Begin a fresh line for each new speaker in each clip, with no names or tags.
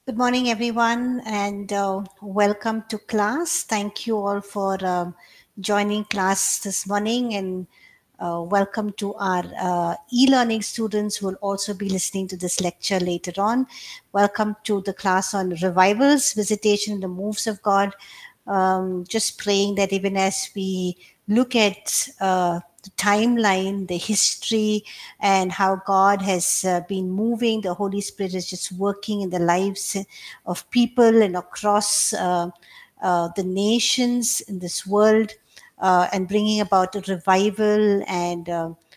Good morning, everyone, and welcome to class. Thank you all for joining class this morning, and welcome to our e-learning students who will also be listening to this lecture later on. Welcome to the class on revivals, visitation, and the moves of God. Just praying that even as we look at the timeline, the history, and how God has been moving, the Holy Spirit is just working in the lives of people and across the nations in this world, and bringing about a revival and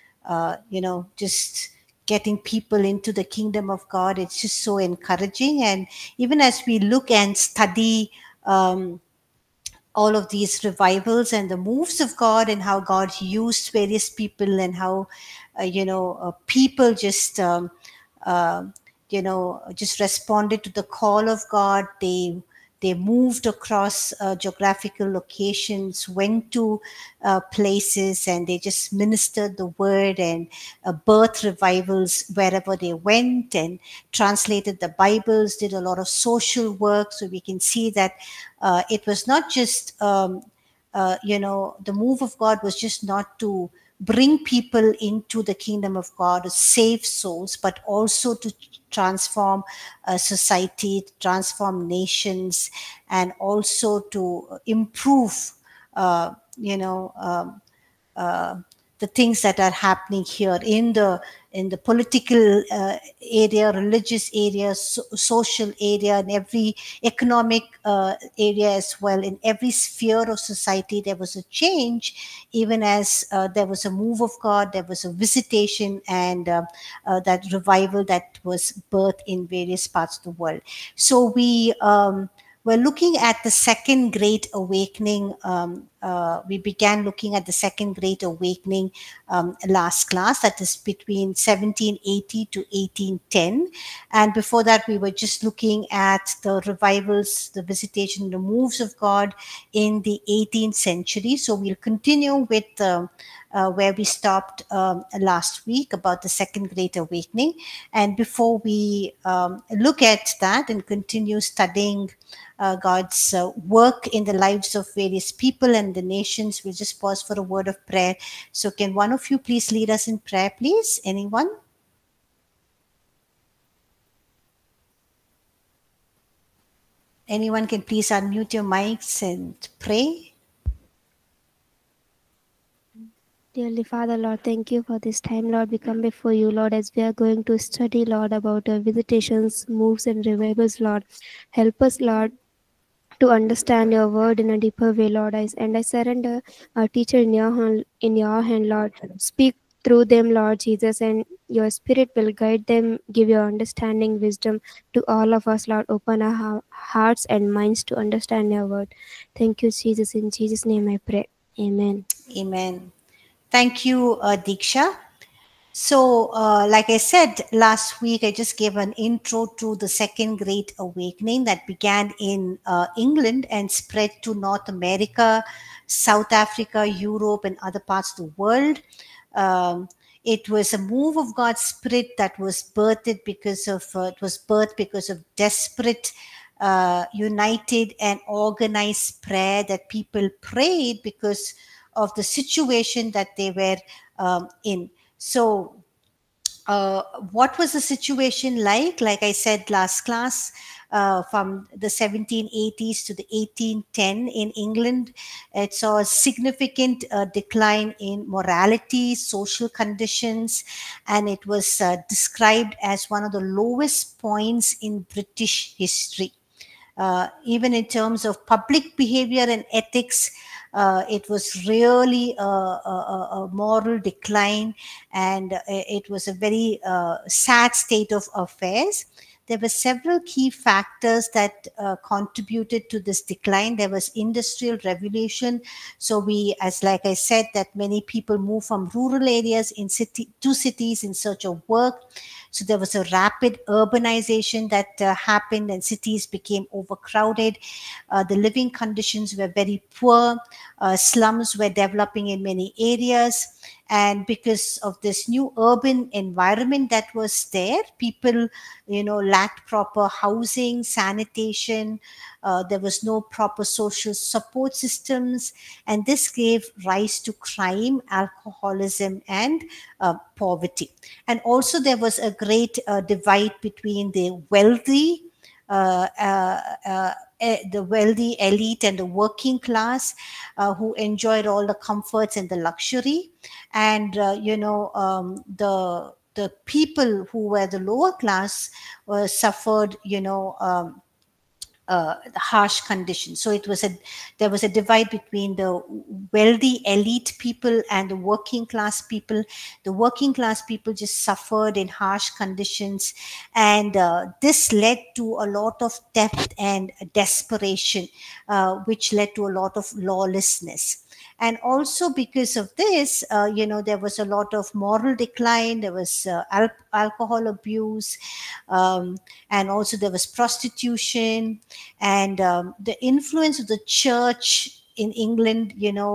just getting people into the kingdom of God. It's just so encouraging. And even as we look and study all of these revivals and the moves of God, and how God used various people, and how people just uh, just responded to the call of God. They moved across geographical locations, went to places, and they just ministered the word and birth revivals wherever they went, and translated the Bibles, did a lot of social work. So we can see that it was not just the move of God was just not to bring people into the kingdom of God, to save souls, but also to transform society, transform nations, and also to improve, uh, you know, um, uh, the things that are happening here in the political area, religious area, social area, and every economic area as well. In every sphere of society, there was a change, even as there was a move of God, there was a visitation, and that revival that was birthed in various parts of the world. So we're looking at the second great awakening. We began looking at the second great awakening last class, that is between 1780 to 1810. And before that, we were just looking at the revivals, the visitation, the moves of God in the 18th century. So we'll continue with where we stopped last week about the second great awakening. And before we look at that and continue studying God's work in the lives of various people and the nations, we'll just pause for a word of prayer. So, can one of you please lead us in prayer, please? Anyone? Anyone can please unmute your mics and pray.
Dearly Father, Lord, thank you for this time, Lord. We come before you, Lord, as we are going to study, Lord, about visitations, moves, and revivals, Lord. Help us, Lord, to understand your word in a deeper way, Lord. I surrender our teacher in your hand, Lord. Speak through them, Lord Jesus, and your spirit will guide them, give your understanding, wisdom to all of us, Lord. Open our hearts and minds to understand your word. Thank you, Jesus. In Jesus' name I pray. Amen.
Amen. Thank you, Diksha. So, like I said last week, I just gave an intro to the Second Great Awakening that began in England and spread to North America, South Africa, Europe, and other parts of the world. Um, it was a move of God's Spirit that was birthed because of desperate, united, and organized prayer that people prayed because of the situation that they were in. So, what was the situation like? Like I said last class, from the 1780s to the 1810 in England, it saw a significant decline in morality, social conditions, and it was described as one of the lowest points in British history. Even in terms of public behavior and ethics, it was really a moral decline, and it was a very sad state of affairs. There were several key factors that contributed to this decline. There was industrial revolution. So as like I said, that many people moved from rural areas in city to cities in search of work. So there was a rapid urbanization that happened, and cities became overcrowded. The living conditions were very poor. Slums were developing in many areas. And because of this new urban environment that was there, people, lacked proper housing, sanitation. There was no proper social support systems, and this gave rise to crime, alcoholism, and poverty. And also, there was a great divide between the wealthy. The wealthy elite and the working class, who enjoyed all the comforts and the luxury, and the people who were the lower class suffered, harsh conditions. So there was a divide between the wealthy elite people and the working class people. The working class people just suffered in harsh conditions, and this led to a lot of theft and desperation, which led to a lot of lawlessness. And also because of this, there was a lot of moral decline. There was alcohol abuse, and also there was prostitution, and the influence of the church in England,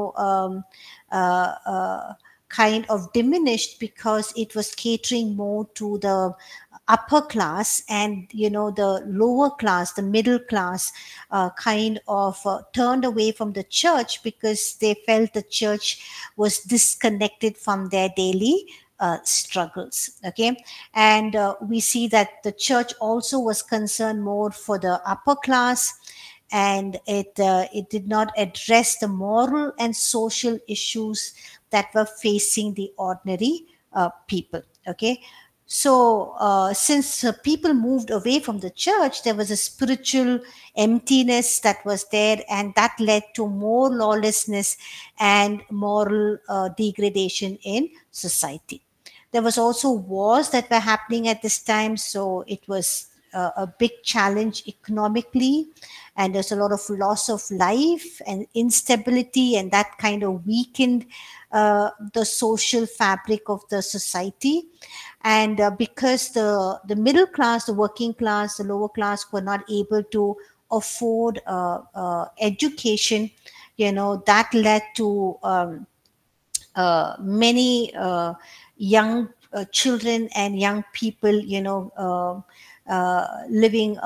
kind of diminished, because it was catering more to the upper class, and the lower class, the middle class, kind of turned away from the church, because they felt the church was disconnected from their daily struggles. Okay. And we see that the church also was concerned more for the upper class, and it did not address the moral and social issues that were facing the ordinary people. Okay. So since people moved away from the church, there was a spiritual emptiness that was there, and that led to more lawlessness and moral degradation in society. There was also wars that were happening at this time, so it was a big challenge economically, and there's a lot of loss of life and instability, and that kind of weakened the social fabric of the society. And because the middle class, the working class, the lower class were not able to afford education, that led to many young children and young people, living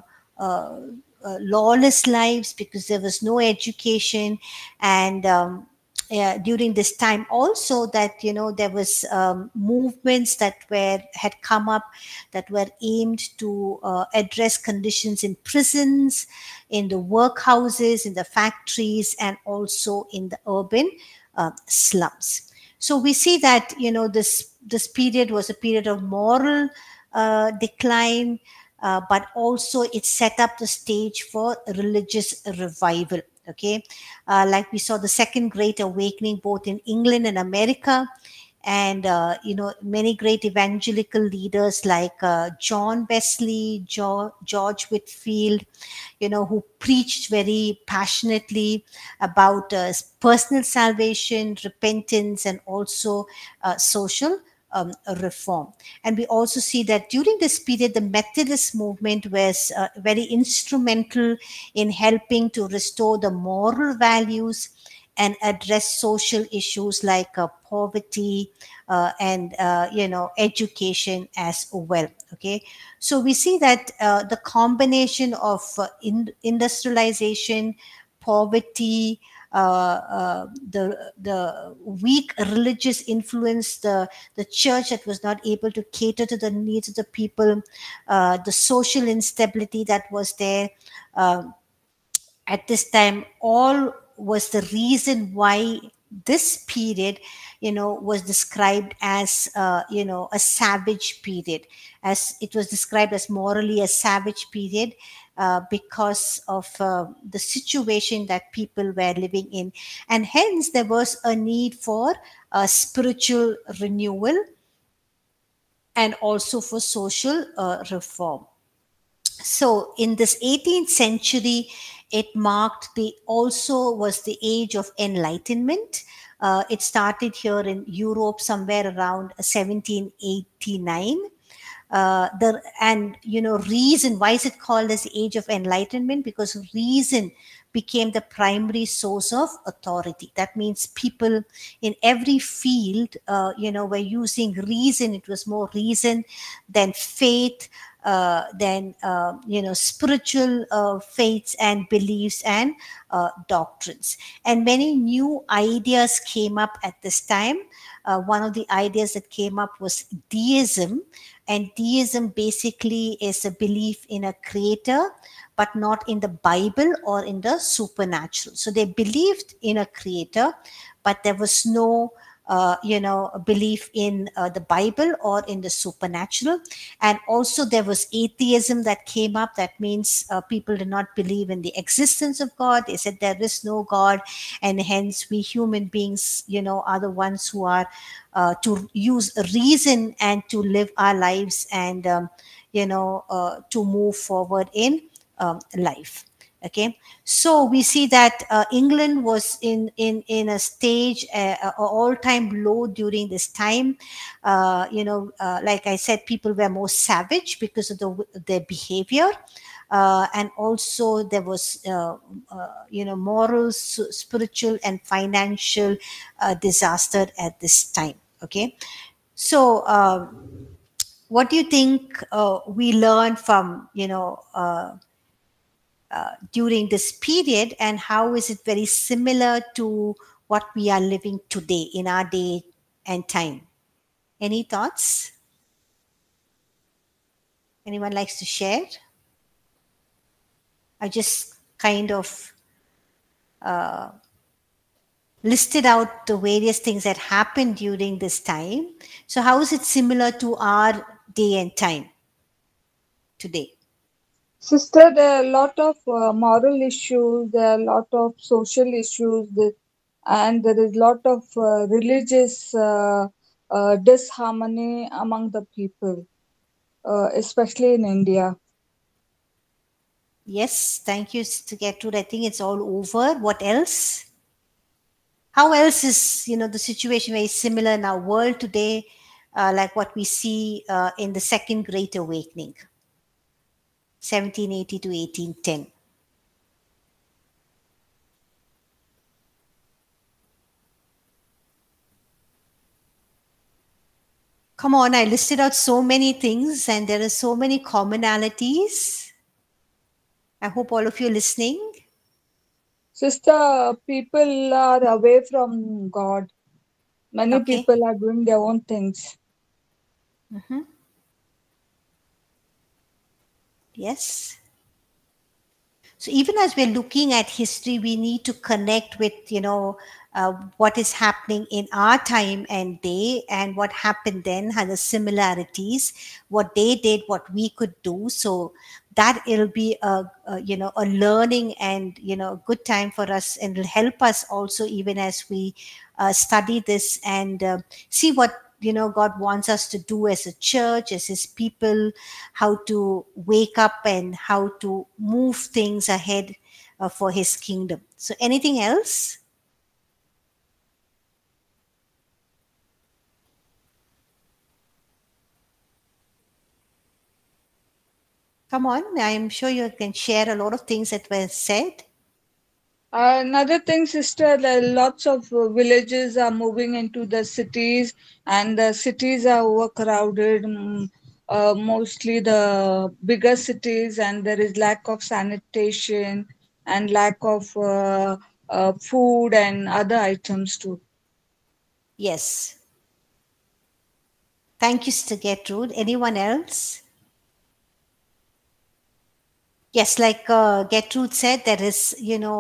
lawless lives, because there was no education. And during this time also, that there was movements that had come up, that were aimed to address conditions in prisons, in the workhouses, in the factories, and also in the urban slums. So we see that this period was a period of moral decline, but also it set up the stage for religious revival. Okay. Like we saw the Second Great Awakening both in England and America, and many great evangelical leaders like John Wesley, George Whitfield, who preached very passionately about personal salvation, repentance, and also social reform. And we also see that during this period, the Methodist movement was very instrumental in helping to restore the moral values and address social issues like poverty and education as well. Okay, so we see that the combination of industrialization, poverty, the weak religious influence, the church that was not able to cater to the needs of the people, the social instability that was there at this time, all was the reason why this period was described as a savage period, as it was described as morally a savage period, because of the situation that people were living in. And hence there was a need for spiritual renewal and also for social reform. So in this 18th century, it marked also was the age of enlightenment. It started here in Europe somewhere around 1789. reason. Why is it called as the age of enlightenment? Because reason became the primary source of authority. That means people in every field, were using reason. It was more reason than faith, than spiritual faiths and beliefs and doctrines. And many new ideas came up at this time. One of the ideas that came up was deism. And deism basically is a belief in a creator, but not in the Bible or in the supernatural. So they believed in a creator, but there was no belief in the Bible or in the supernatural. And also there was atheism that came up. That means people did not believe in the existence of God. They said there is no God, and hence we human beings, are the ones who are to use reason and to live our lives, and to move forward in life. Okay, so we see that England was in a stage, all-time low during this time. Like I said, people were more savage because of their behavior. And also there was moral, spiritual and financial disaster at this time. Okay, so what do you think we learned from during this period, and how is it very similar to what we are living today in our day and time? Any thoughts? Anyone likes to share? I just kind of listed out the various things that happened during this time. So how is it similar to our day and time today?
Sister, there are a lot of moral issues, there are a lot of social issues, and there is a lot of religious disharmony among the people, especially in India.
Yes, thank you, Sister Gertrude. I think it's all over. What else? How else is the situation very similar in our world today, like what we see in the Second Great Awakening, 1780 to 1810? Come on, I listed out so many things and there are so many commonalities. I hope all of you are listening.
Sister, people are away from God. Many people are doing their own things.
Mm-hmm. Yes. So even as we're looking at history, we need to connect with, what is happening in our time and day, and what happened then, had the similarities, what they did, what we could do. So that it'll be a learning and, a good time for us, and it'll help us also even as we study this and see what God wants us to do as a church, as his people, how to wake up and how to move things ahead for his kingdom. So anything else? Come on, I'm sure you can share a lot of things that were said.
Another thing, sister, lots of villages are moving into the cities, and the cities are overcrowded. Mostly the bigger cities, and there is lack of sanitation and lack of food and other items too.
Yes. Thank you, Sister Gertrude. Anyone else? Yes, like Gertrude said, there is,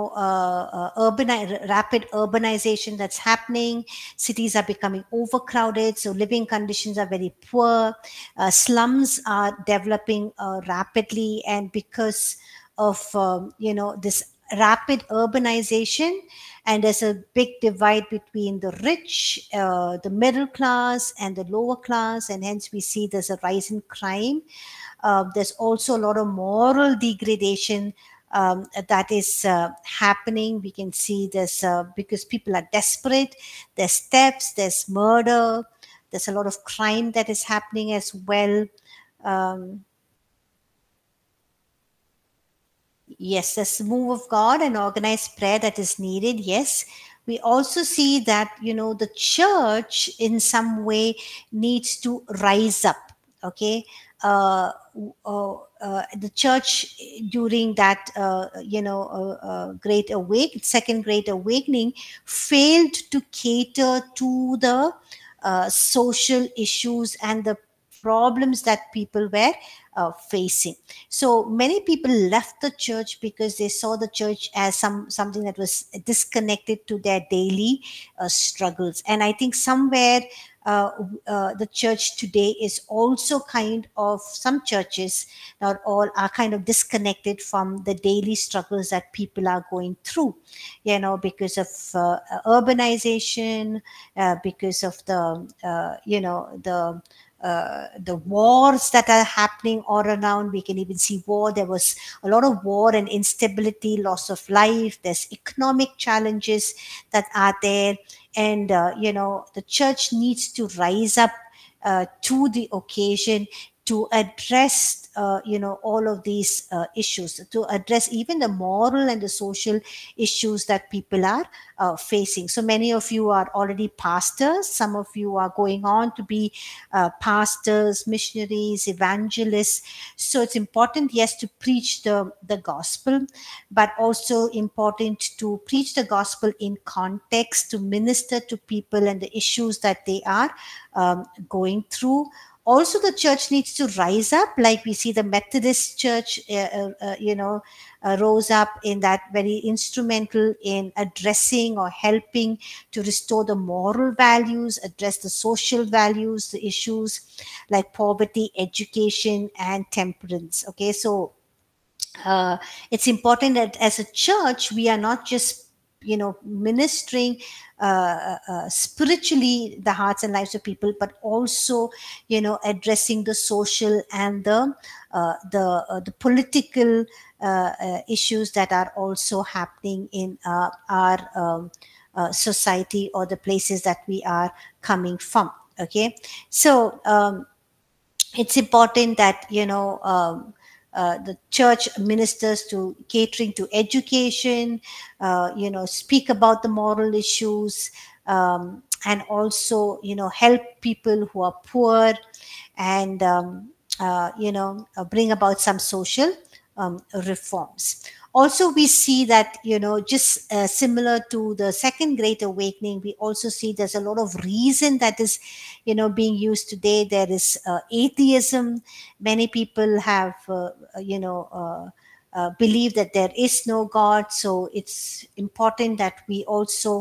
rapid urbanization that's happening. Cities are becoming overcrowded, so living conditions are very poor. Slums are developing rapidly, and because of this rapid urbanization, and there's a big divide between the rich, the middle class, and the lower class, and hence we see there's a rise in crime. There's also a lot of moral degradation that is happening. We can see this because people are desperate. There's thefts, there's murder, there's a lot of crime that is happening as well. Um, yes, there's move of God and organized prayer that is needed. Yes, we also see that the church in some way needs to rise up. Okay, the church during that second great awakening failed to cater to the social issues and the problems that people were facing. So many people left the church because they saw the church as something that was disconnected to their daily struggles. And I think somewhere uh, the church today is also kind of, some churches, not all, are kind of disconnected from the daily struggles that people are going through, because of urbanization, because of the wars that are happening all around. We can even see war. There was a lot of war and instability, loss of life. There's economic challenges that are there. And, the church needs to rise up to the occasion to address, all of these issues, to address even the moral and the social issues that people are facing. So many of you are already pastors. Some of you are going on to be pastors, missionaries, evangelists. So it's important, yes, to preach the gospel, but also important to preach the gospel in context, to minister to people and the issues that they are going through. Also, the church needs to rise up, like we see the Methodist Church, rose up in that very instrumental in addressing or helping to restore the moral values, address the social values, the issues like poverty, education, and temperance. Okay, so it's important that as a church we are not just ministering spiritually the hearts and lives of people, but also addressing the social and the political issues that are also happening in our society, or the places that we are coming from. Okay, so it's important that the church ministers to catering to education, speak about the moral issues, and also help people who are poor, and bring about some social reforms. Also, we see that just similar to the second great awakening, we also see there's a lot of reason that is being used today. There is atheism. Many people have believe that there is no God. So it's important that we also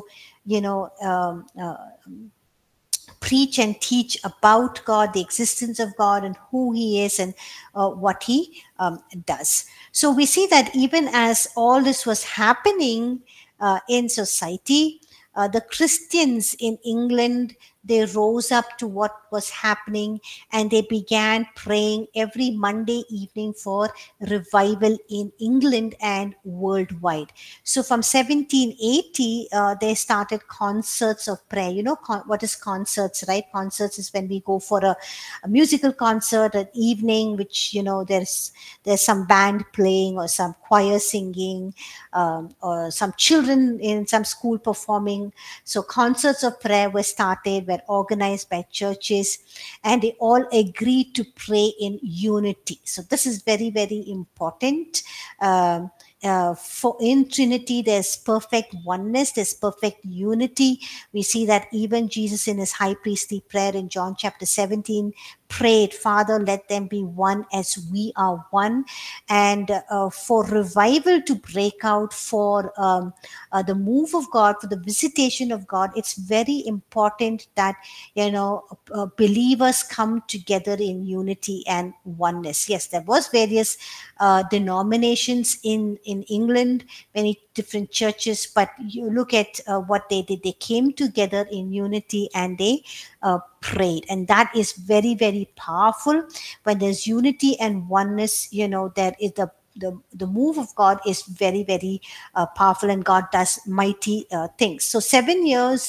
preach and teach about God, the existence of God, and who He is, and what He does. So we see that even as all this was happening in society, the Christians in England, they rose up to what was happening, and they began praying every Monday evening for revival in England and worldwide. So from 1780, they started concerts of prayer. What is concerts, right? Concerts is when we go for a musical concert at evening, which there's some band playing or some choir singing, or some children in some school performing. So concerts of prayer were started, were organized by churches, and they all agreed to pray in unity. So this is very, very important. For in Trinity, there's perfect oneness, there's perfect unity. We see that even Jesus in his high priestly prayer in John chapter 17 prayed, Father, let them be one as we are one. And for revival to break out, for the move of God, for the visitation of God, it's very important that believers come together in unity and oneness. Yes, there was various denominations in England, many different churches, but you look at what they did. They came together in unity and they prayed, and that is very, very powerful. When there's unity and oneness, there is the move of God is very, very powerful, and God does mighty things. So 7 years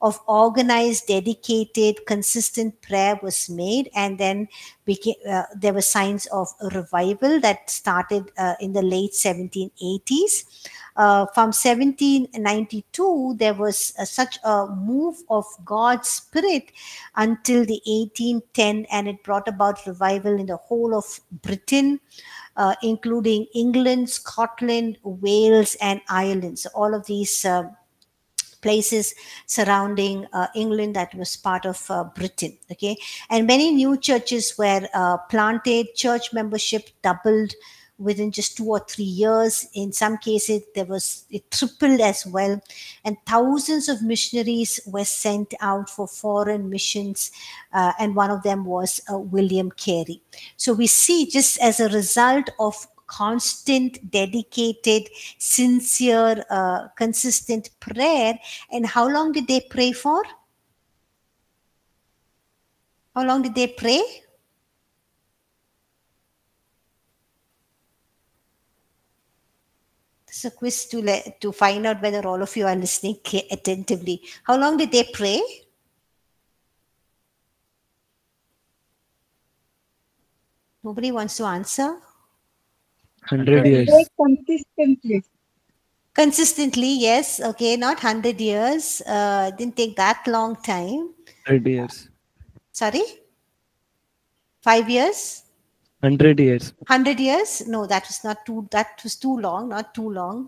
of organized, dedicated, consistent prayer was made, and then there were signs of a revival that started in the late 1780s. From 1792, there was such a move of God's Spirit until the 1810, and it brought about revival in the whole of Britain, including England, Scotland, Wales, and Ireland. So all of these places surrounding England that was part of Britain. Okay, and many new churches were planted. Church membership doubled within just 2 or 3 years. In some cases, it tripled as well, and thousands of missionaries were sent out for foreign missions, and one of them was William Carey. So we see, just as a result of constant, dedicated, sincere, consistent prayer. And how long did they pray for? How long did they pray? This is a quiz to find out whether all of you are listening attentively. How long did they pray? Nobody wants to answer?
100 years.
Consistently.
Consistently, yes. Okay, not 100 years. Didn't take that long time.
100 years.
Sorry? 5 years?
100 years.
100 years? No, that was too long, not too long.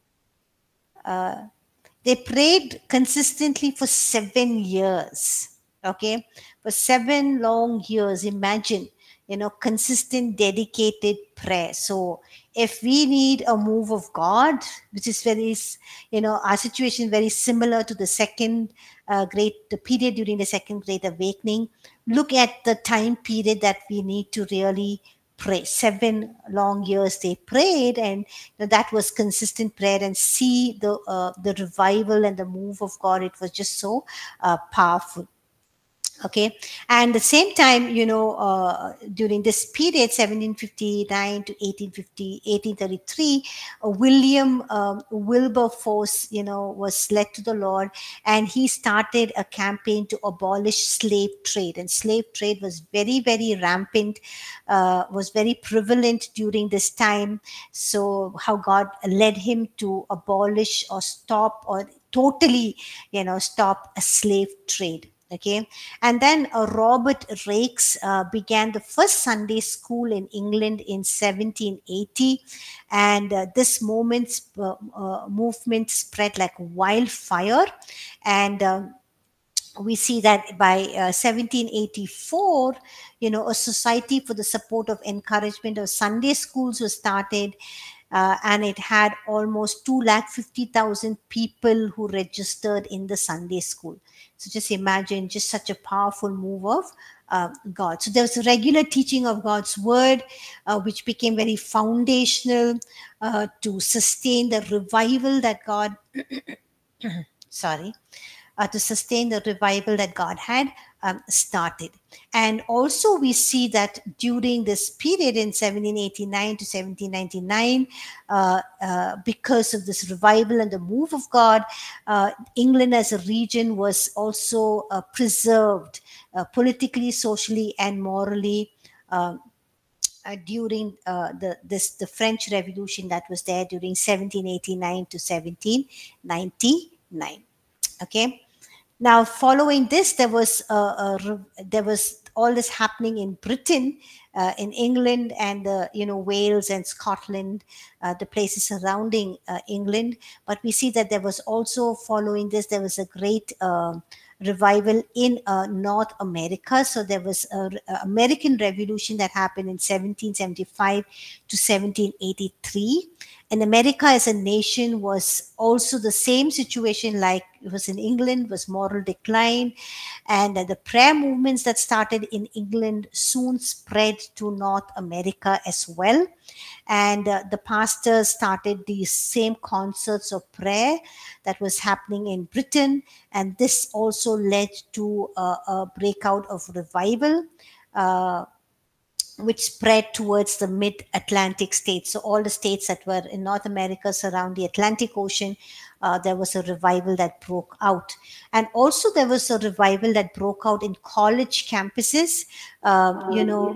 They prayed consistently for 7 years. Okay, for 7 long years. Imagine, consistent, dedicated prayer. So if we need a move of God, which is our situation very similar to the second the period during the Second Great Awakening, look at the time period that we need to really pray. 7 long years they prayed, and that was consistent prayer, and see the revival and the move of God. It was just so powerful. Okay, and the same time, during this period, 1759 to 1833, William Wilberforce, was led to the Lord, and he started a campaign to abolish slave trade. And slave trade was very, very rampant, was very prevalent during this time. So how God led him to abolish or stop or totally, stop a slave trade. Okay, and then Robert Raikes began the first Sunday school in England in 1780, and this movement spread like wildfire, and we see that by 1784, a society for the support of encouragement of Sunday schools was started. And it had almost 250,000 people who registered in the Sunday school. So just imagine, just such a powerful move of God. So there was a regular teaching of God's word, which became very foundational to sustain the revival that God, to sustain the revival that God had started. And also we see that during this period in 1789 to 1799, because of this revival and the move of God, England as a region was also preserved politically, socially, and morally during the French Revolution that was there during 1789 to 1799. Okay. Now, following this, there was all this happening in Britain, in England, and Wales and Scotland, the places surrounding England. But we see that there was also, following this, there was a great revival in North America. So there was an American Revolution that happened in 1775 to 1783. And America as a nation was also the same situation like it was in England, was moral decline. And the prayer movements that started in England soon spread to North America as well. And the pastors started these same concerts of prayer that was happening in Britain. And this also led to a breakout of revival, which spread towards the mid-Atlantic states. So all the states that were in North America surround the Atlantic Ocean there was a revival that broke out. And also there was a revival that broke out in college campuses. You know,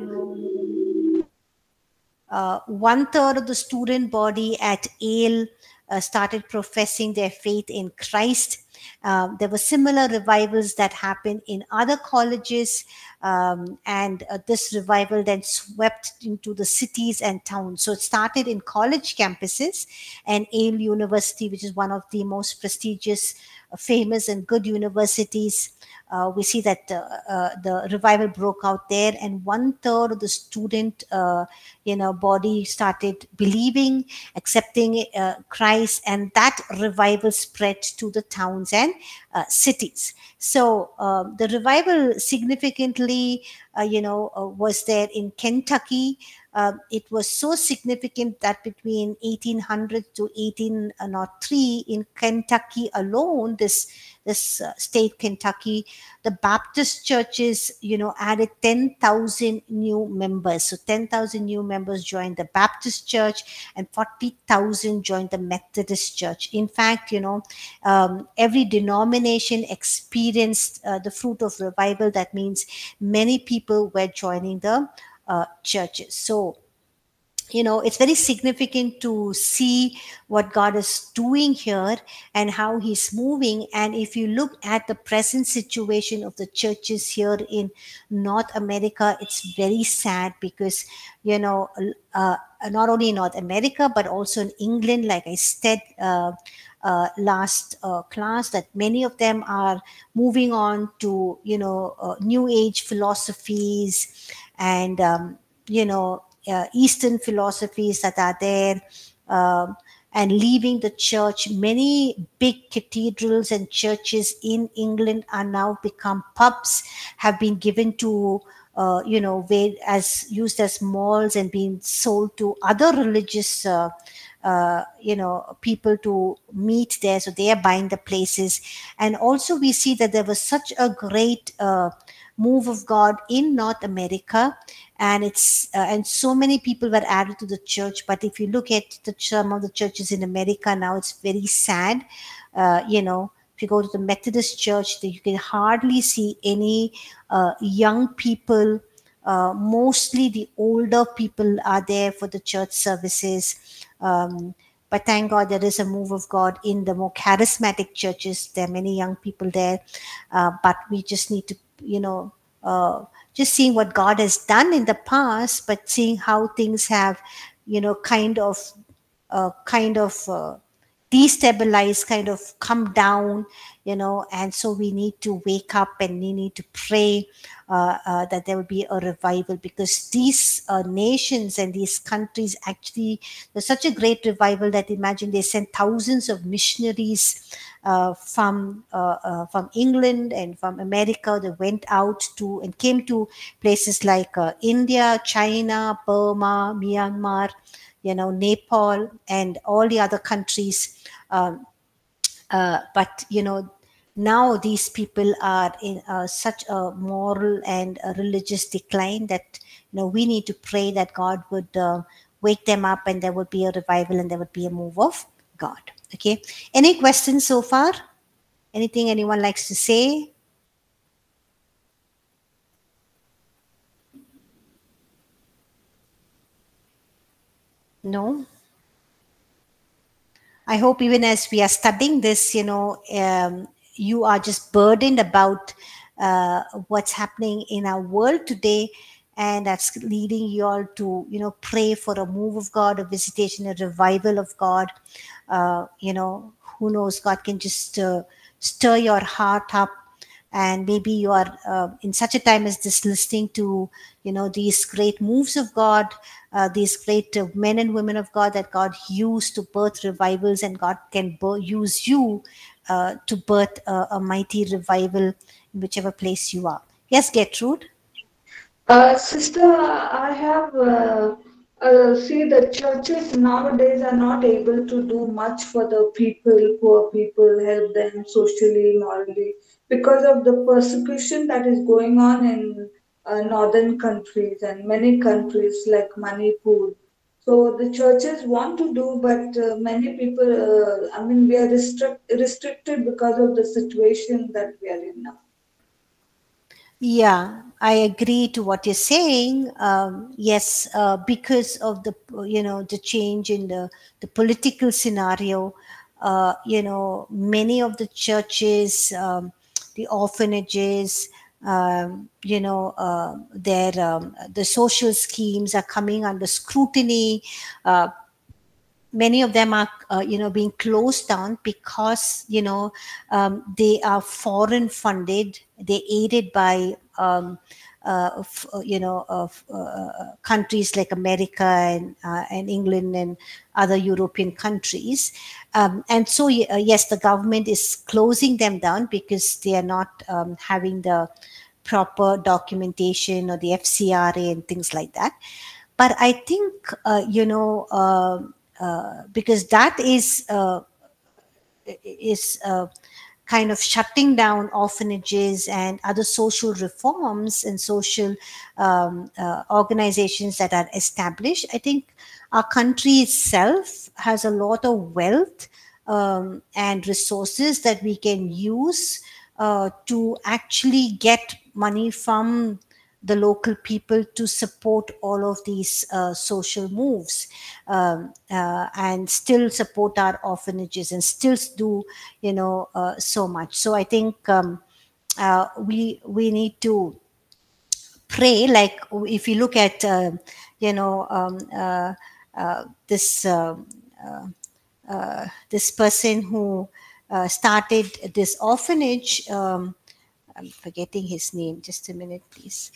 1/3 of the student body at Yale started professing their faith in Christ. There were similar revivals that happened in other colleges, and this revival then swept into the cities and towns. So it started in college campuses, and Yale University, which is one of the most prestigious, famous, and good universities. We see that the revival broke out there, and 1/3 of the student body started believing, accepting Christ, and that revival spread to the towns and cities. So the revival significantly was there in Kentucky. It was so significant that between 1800 to 1803 in Kentucky alone, this state Kentucky, the Baptist churches added 10,000 new members. So 10,000 new members joined the Baptist church, and 40,000 joined the Methodist church. In fact, every denomination experienced the fruit of revival. That means many people were joining the churches. So it's very significant to see what God is doing here and how he's moving. And if you look at the present situation of the churches here in North America, it's very sad, because not only in North America but also in England, like I said last class, that many of them are moving on to new age philosophies and Eastern philosophies that are there, and leaving the church. Many big cathedrals and churches in England are now become pubs, have been given to where as used as malls and being sold to other religious people to meet there. So they are buying the places. And also we see that there was such a great move of God in North America, and and so many people were added to the church. But if you look at some of the churches in America now, it's very sad. If you go to the Methodist church, you can hardly see any young people. Mostly the older people are there for the church services. But thank God there is a move of God in the more charismatic churches. There are many young people there, but we just need to just seeing what God has done in the past, but seeing how things have kind of destabilized, kind of come down, and so we need to wake up and we need to pray that there will be a revival, because these nations and these countries, actually there's such a great revival that, imagine, they sent thousands of missionaries from England and from America. They went out to and came to places like India, China, Burma, Myanmar, Nepal, and all the other countries. But now these people are in such a moral and a religious decline that we need to pray that God would wake them up, and there would be a revival, and there would be a move of God. Okay, any questions so far? Anything anyone likes to say? No? I hope even as we are studying this, you are just burdened about what's happening in our world today, and that's leading you all to pray for a move of God, a visitation, a revival of God. Who knows, God can just stir your heart up, and maybe you are in such a time as this listening to these great moves of God, these great men and women of God that God used to birth revivals, and God can use you to birth a mighty revival in whichever place you are. Yes, Gertrude?
Sister, I have see the churches nowadays are not able to do much for the people, poor people, help them socially, morally, because of the persecution that is going on in northern countries and many countries like Manipur. So the churches want to do, but many people, we are restricted because of the situation that we are in now.
Yeah, I agree to what you're saying. Yes, because of the change in the political scenario, many of the churches, the orphanages, the social schemes are coming under scrutiny. Many of them are being closed down because they are foreign funded, they aided by countries like America and England and other European countries, and so yes, the government is closing them down because they are not having the proper documentation or the FCRA and things like that. But I think because that is kind of shutting down orphanages and other social reforms and social organizations that are established. I think our country itself has a lot of wealth and resources that we can use to actually get money from the local people to support all of these social moves, and still support our orphanages and still do so much. So I think we need to pray. Like if you look at you know this this person who started this orphanage, I'm forgetting his name, just a minute please.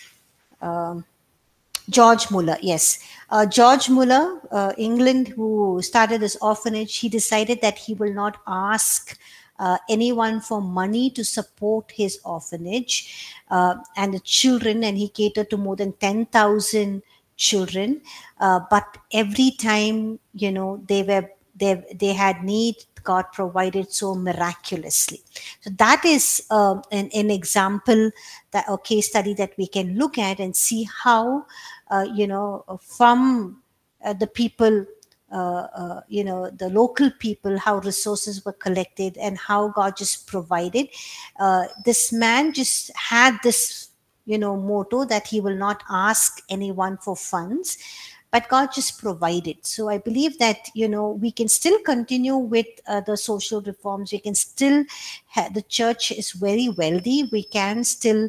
George Muller, yes. George Muller, England, who started this orphanage, he decided that he will not ask anyone for money to support his orphanage and the children, and he catered to more than 10,000 children. But every time, they had need, God provided so miraculously. So that is an example, that a case study that we can look at and see how from the people, the local people, how resources were collected and how God just provided. This man just had this motto that he will not ask anyone for funds, but God just provided. So I believe that we can still continue with the social reforms. We can still the church is very wealthy. We can still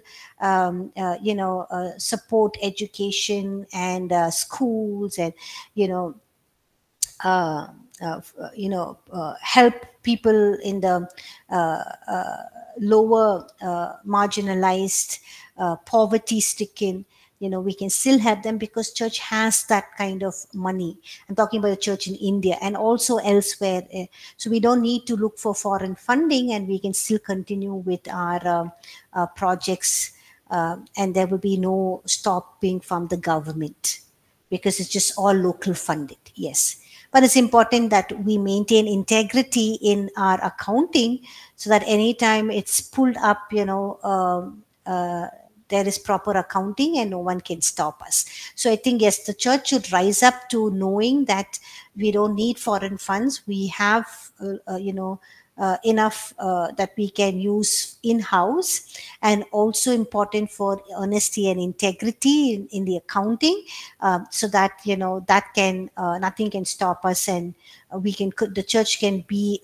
support education and schools, and you know uh, help people in the lower marginalized, poverty stricken. We can still help them because church has that kind of money. I'm talking about the church in India and also elsewhere. So we don't need to look for foreign funding, and we can still continue with our projects, and there will be no stopping from the government because it's just all local funded. Yes, but it's important that we maintain integrity in our accounting, so that anytime it's pulled up, there is proper accounting and no one can stop us. So I think, yes, the church should rise up to knowing that we don't need foreign funds. We have enough that we can use in house, and also important for honesty and integrity in the accounting, so that that can nothing can stop us, and the church can be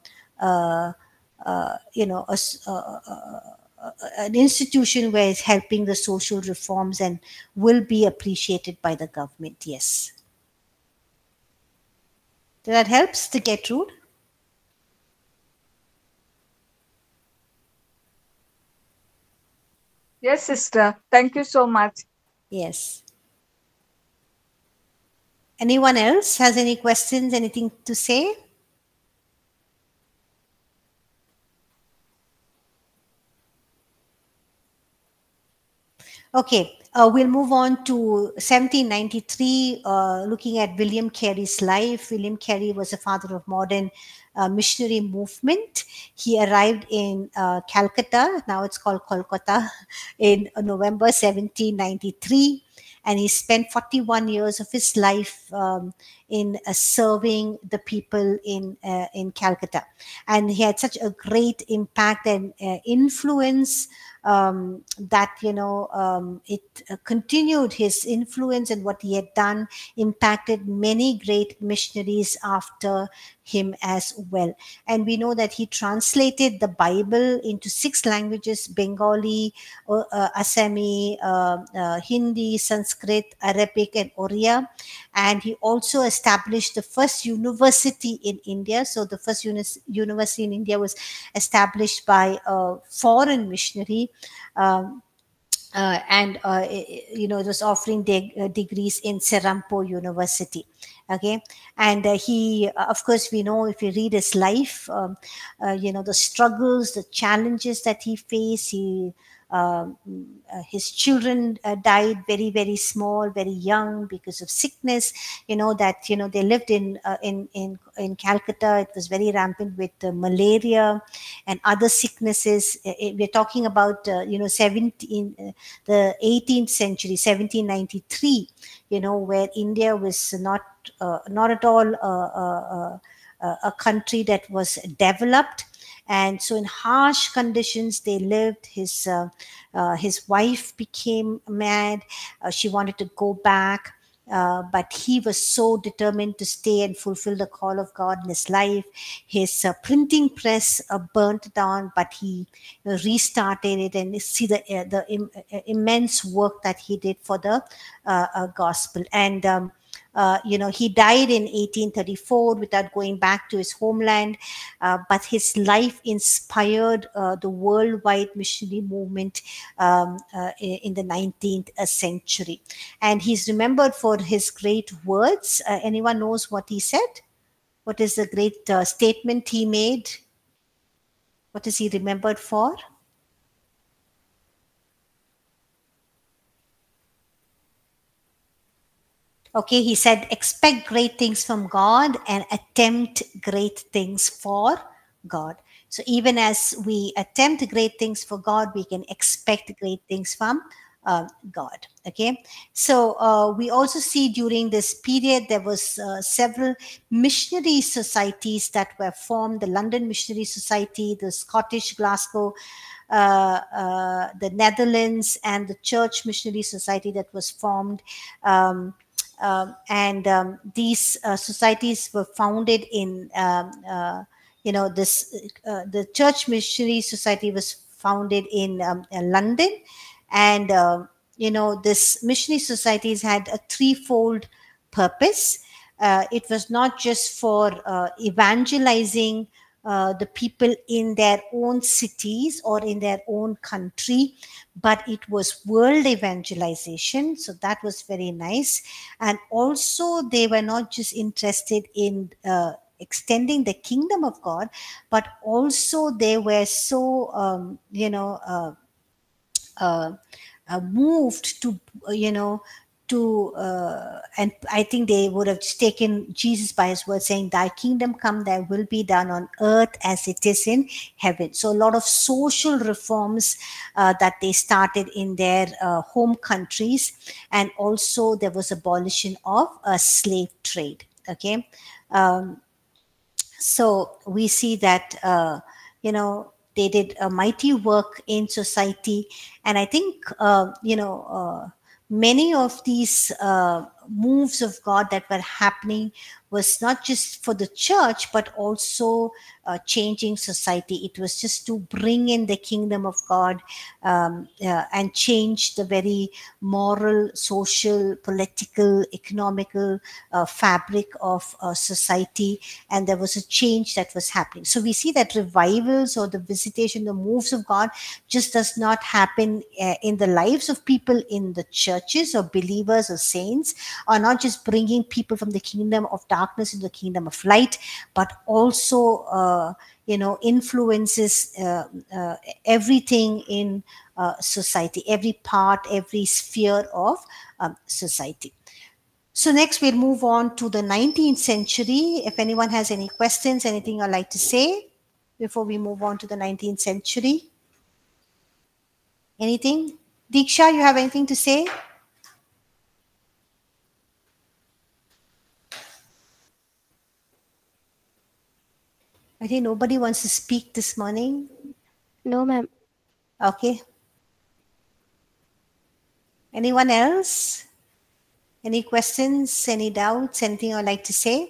an institution where it's helping the social reforms and will be appreciated by the government. Yes. That helps to get Gertrude?
Yes, sister. Thank you so much.
Yes. Anyone else has any questions, anything to say? Okay, we'll move on to 1793, looking at William Carey's life. William Carey was a father of modern missionary movement. He arrived in Calcutta, now it's called Kolkata, in November 1793. and he spent 41 years of his life in serving the people in Calcutta, and he had such a great impact and influence that it continued his influence, and what he had done impacted many great missionaries after him as well. And we know that he translated the Bible into 6 languages: Bengali, Assami, Hindi, Sanskrit, Arabic, and Oriya. And he also established the first university in India. So the first university in India was established by a foreign missionary. It was offering degrees in Serampo University. Okay, and he, of course, we know, if you read his life, the struggles, the challenges that he faced. His children died very, very small, very young, because of sickness. They lived in Calcutta. It was very rampant with malaria and other sicknesses. We're talking about the 18th century, 1793. Where India was not at all a country that was developed. And so in harsh conditions they lived. His wife became mad. She wanted to go back, but he was so determined to stay and fulfill the call of God in his life. His printing press burnt down, but he restarted it, and see the immense work that he did for the gospel. And he died in 1834 without going back to his homeland, but his life inspired the worldwide missionary movement in the 19th century. And he's remembered for his great words. Anyone knows what he said? What is the great statement he made? What is he remembered for? Okay, he said, expect great things from God and attempt great things for God. So even as we attempt great things for God, we can expect great things from God. Okay, so we also see during this period there was several missionary societies that were formed: the London Missionary Society, the Scottish Glasgow, the Netherlands, and the Church Missionary Society that was formed. These societies were founded in the Church Missionary Society was founded in London. And this missionary societies had a threefold purpose. It was not just for evangelizing the people in their own cities or in their own country, but it was world evangelization. So that was very nice. And also they were not just interested in extending the kingdom of God, but also they were so moved to and I think they would have taken Jesus by his word, saying, thy kingdom come, thy will be done on earth as it is in heaven. So a lot of social reforms that they started in their home countries. And also there was abolition of a slave trade. Okay, so we see that they did a mighty work in society. And I think many of these moves of God that were happening was not just for the church, but also changing society. It was just to bring in the kingdom of God and change the very moral, social, political, economical fabric of society. And there was a change that was happening. So we see that revivals or the visitation, the moves of God just does not happen in the lives of people in the churches or believers or saints, or not just bringing people from the kingdom of darkness into the kingdom of light, but also influences everything in society, every part, every sphere of society. So next we'll move on to the 19th century. If anyone has any questions, anything I'd like to say before we move on to the 19th century. Anything? Diksha, you have anything to say? I think nobody wants to speak this morning.
No, ma'am.
Okay. Anyone else? Any questions? Any doubts? Anything I'd like to say?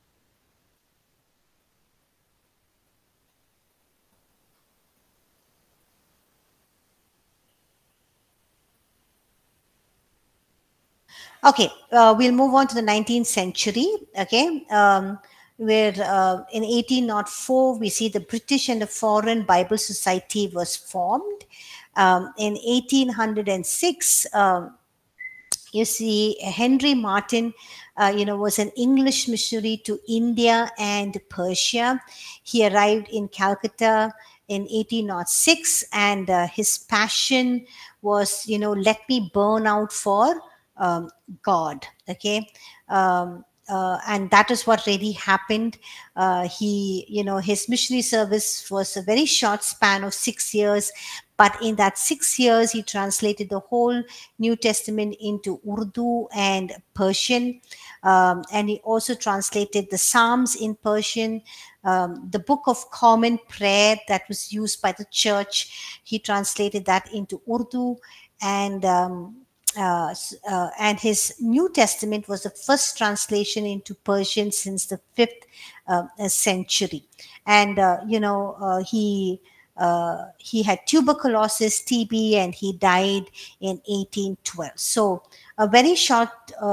Okay, we'll move on to the 19th century. Okay, where in 1804 we see the British and the Foreign Bible Society was formed. In 1806, you see Henry Martin, was an English missionary to India and Persia. He arrived in Calcutta in 1806, and his passion was, let me burn out for God. Okay. And that is what really happened. His missionary service was a very short span of 6 years, but in that 6 years, he translated the whole New Testament into Urdu and Persian. And he also translated the Psalms in Persian, the Book of Common Prayer that was used by the church. He translated that into Urdu, and and his New Testament was the first translation into Persian since the 5th century. And he had tuberculosis, TB, and he died in 1812. So a very short,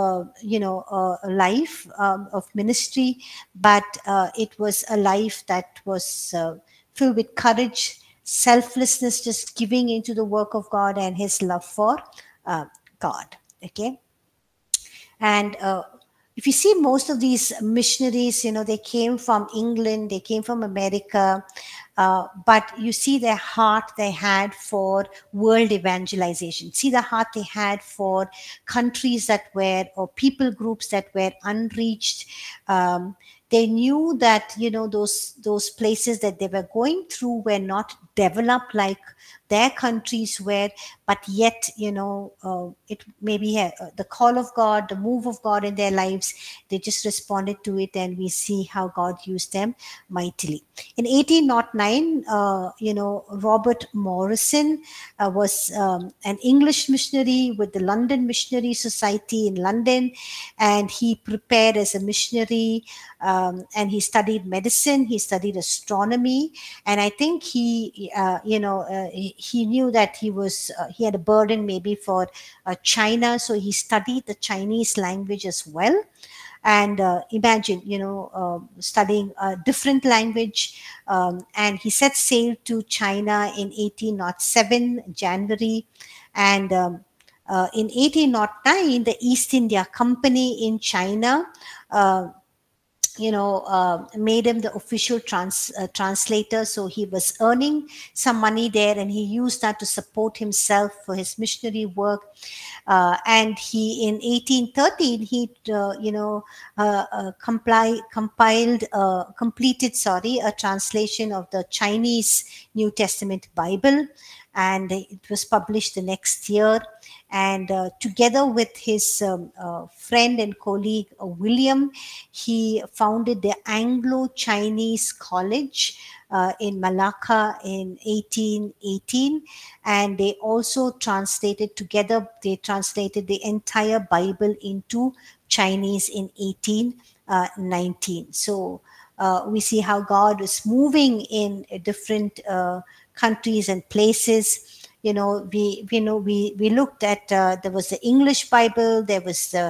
life of ministry, but it was a life that was filled with courage, selflessness, just giving into the work of God and his love for God. Okay. And if you see most of these missionaries, they came from England, they came from America, but you see their heart they had for world evangelization. See the heart they had for countries that were, or people groups that were unreached. They knew that, those places that they were going through were not developed like their countries were, but yet, it maybe the call of God, the move of God in their lives, they just responded to it, and we see how God used them mightily. In 1809, Robert Morrison was an English missionary with the London Missionary Society in London, and he prepared as a missionary, and he studied medicine, he studied astronomy, and I think he knew that he had a burden maybe for China, so he studied the Chinese language as well. And imagine, studying a different language, and he set sail to China in 1807 January, and in 1809 the East India Company in China made him the official translator. So he was earning some money there, and he used that to support himself for his missionary work. And he, in 1813, he completed a translation of the Chinese New Testament Bible, and it was published the next year. And together with his friend and colleague William, he founded the Anglo-Chinese College in Malacca in 1818, and they also translated the entire Bible into Chinese in 1819. So we see how God is moving in different countries and places. We looked at, there was the English Bible, there was the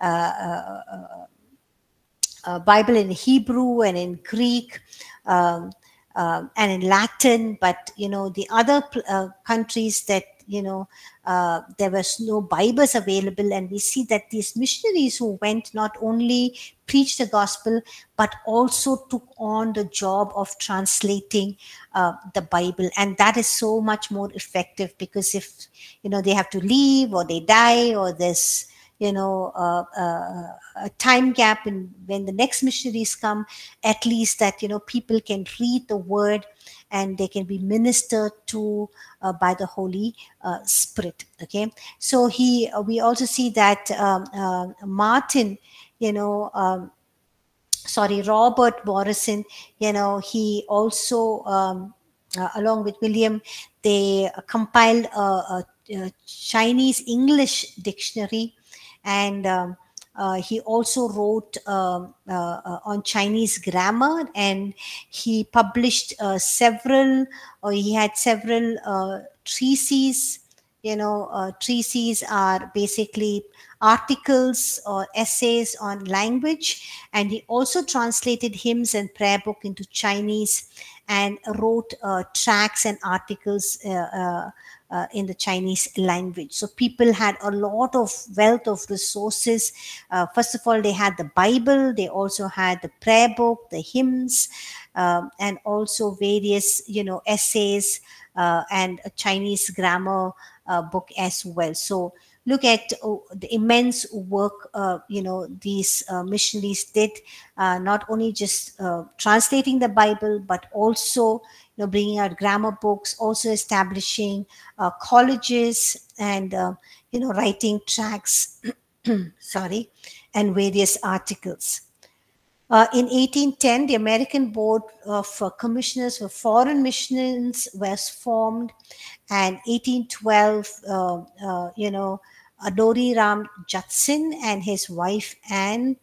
Bible in Hebrew and in Greek, and in Latin, but the other countries that there was no Bibles available, and we see that these missionaries who went not only preached the gospel but also took on the job of translating the Bible, and that is so much more effective, because if they have to leave, or they die, or there's a time gap in when the next missionaries come, at least that people can read the word and they can be ministered to by the Holy Spirit. Okay, so we also see that Martin Robert Morrison, he also, along with William, they compiled a Chinese English dictionary, and he also wrote on Chinese grammar, and he published he had several treatises. Treatises are basically articles or essays on language, and he also translated hymns and prayer book into Chinese, and wrote tracts and articles in the Chinese language. So people had a lot of wealth of resources. First of all, they had the Bible, they also had the prayer book, the hymns, and also various, essays, and a Chinese grammar book as well. So look at the immense work these missionaries did, not only just translating the Bible, but also bringing out grammar books, also establishing colleges, and writing tracts sorry, and various articles. In 1810, the American Board of Commissioners for Foreign Missions was formed, and 1812, Adoniram Judson and his wife Anne,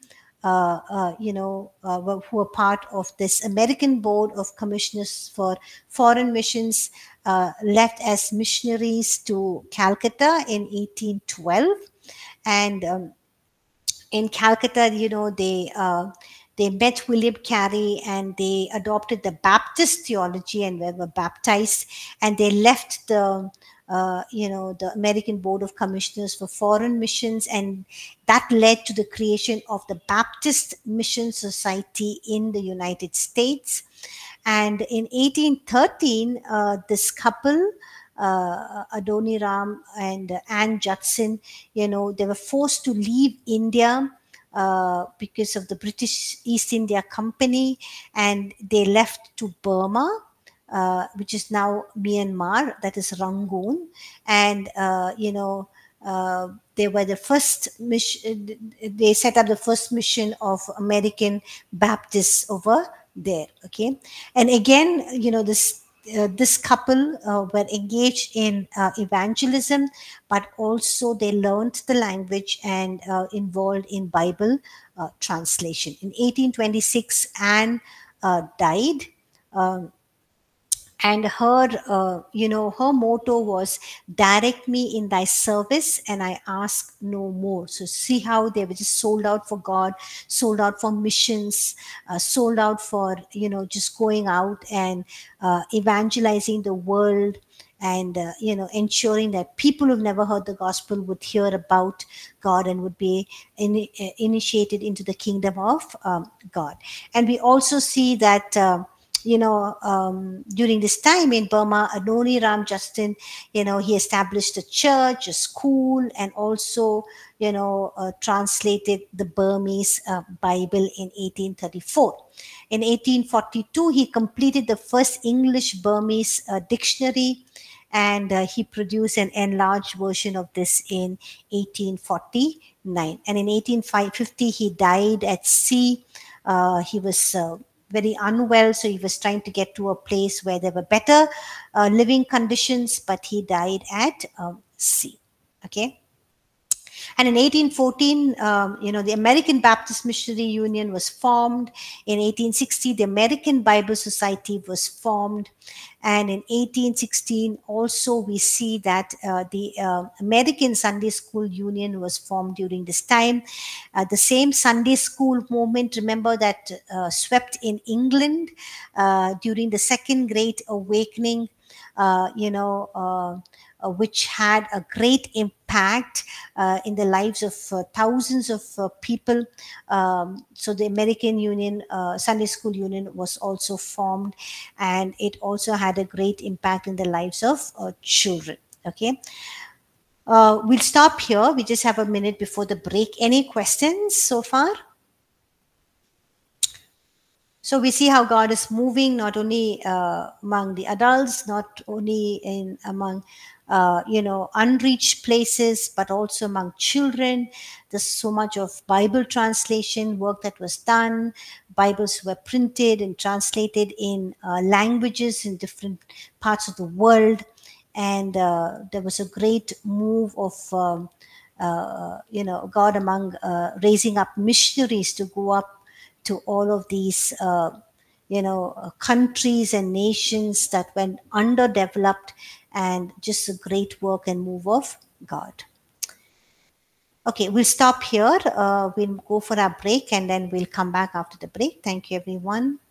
who were part of this American Board of Commissioners for Foreign Missions, left as missionaries to Calcutta in 1812, and in Calcutta, they met William Carey, and they adopted the Baptist theology and were baptized, and they left the American Board of Commissioners for Foreign Missions, and that led to the creation of the Baptist Mission Society in the United States. And in 1813, this couple, Adoniram and Anne Judson, they were forced to leave India because of the British East India Company, and they left to Burma, which is now Myanmar, that is Rangoon. And they were the first mission. They set up the first mission of American Baptists over there. Okay, and again, this couple were engaged in evangelism, but also they learned the language and involved in Bible translation. In 1826, Anne died. And her her motto was, direct me in thy service and I ask no more. So see how they were just sold out for God, sold out for missions, sold out for just going out and evangelizing the world, and ensuring that people who've never heard the gospel would hear about God and would be initiated into the kingdom of God. And we also see that during this time in Burma, Adoniram Judson, he established a church, a school, and also, translated the Burmese Bible in 1834. In 1842, he completed the first English Burmese dictionary, and he produced an enlarged version of this in 1849. And in 1850, he died at sea. He was very unwell, so he was trying to get to a place where there were better living conditions, but he died at sea. Okay. And in 1814, the American Baptist Missionary Union was formed. In 1860, the American Bible Society was formed. And in 1816, also we see that the American Sunday School Union was formed during this time. The same Sunday School movement, remember, that swept in England during the Second Great Awakening, which had a great impact in the lives of thousands of people. So the American Union, Sunday School Union, was also formed, and it also had a great impact in the lives of children. Okay. We'll stop here. We just have a minute before the break. Any questions so far? So we see how God is moving not only among the adults, not only among unreached places, but also among children. There's so much of Bible translation work that was done. Bibles were printed and translated in languages in different parts of the world. And there was a great move of God among raising up missionaries to go up to all of these countries and nations that went underdeveloped, and just a great work and move of God. Okay, we'll stop here. We'll go for our break and then we'll come back after the break. Thank you, everyone.